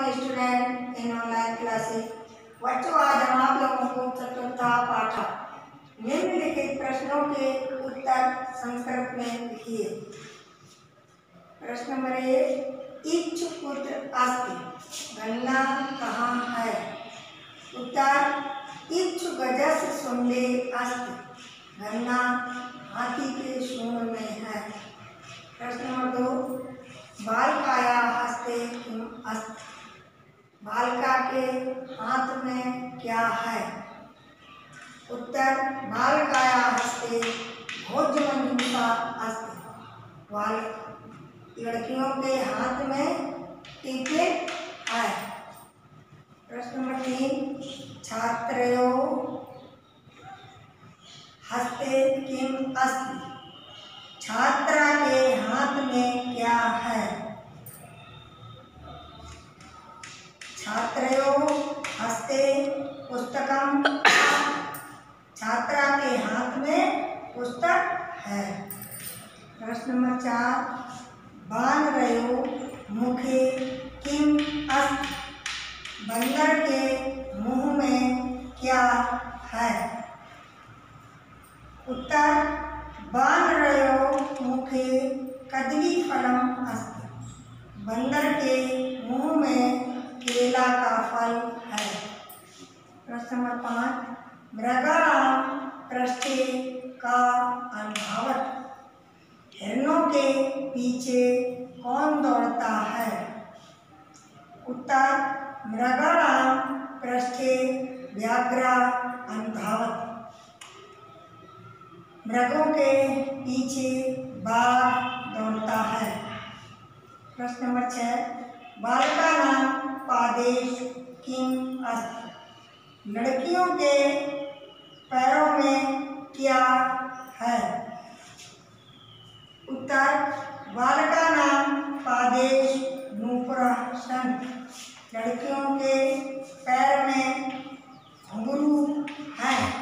Student in online classes. बच्चों, आज हम आप लोगों को चतुर्था पाठ निम्नलिखित प्रश्नों के उत्तर संस्कृत में लिखिए। प्रश्न नंबर 1, इच्छ कुत्र अस्ति, गन्ना कहाँ है? उत्तर, इच्छ गजस्य शुंडे अस्ति, गन्ना हाथी के सूंड में है। प्रश्न नंबर 2, बालिकाया हस्ते किम अस्ति, बालिका के हाथ में क्या है? उत्तर, बालिकाया हस्ते भोजमंजूषा अस्ति, लड़कियों के हाथ में टिकट है। प्रश्न नंबर 3, छात्रयोः हस्ते किम अस्ति, छात्रा के हाथ में क्या है? छात्रयोः हस्ते पुस्तकम, छात्रा के हाथ में पुस्तक है। प्रश्न नंबर 4, वानरयोः मुखे किम अस्ति, बंदर के मुंह में क्या है? उत्तर, वानरयोः मुखे कदलीफलम अस्ति, बंदर के मुंह में केला का फल है। प्रश्न नंबर 5, मृगाणां पृष्ठे का अनुधावत्, हिरणों के पीछे कौन दौड़ता है? उत्तर, मृगाणां पृष्ठे व्याघ्रा अनुधावत्, मृगों के पीछे बाघ दौड़ता है। प्रश्न नंबर 6, बालिकानां पादेषु किम अस्ति, लड़कियों के पैरों में क्या है? उत्तर, बालिकानां पादेषु नूपुरः सन्ति, लड़कियों के पैर में घुंघरू है।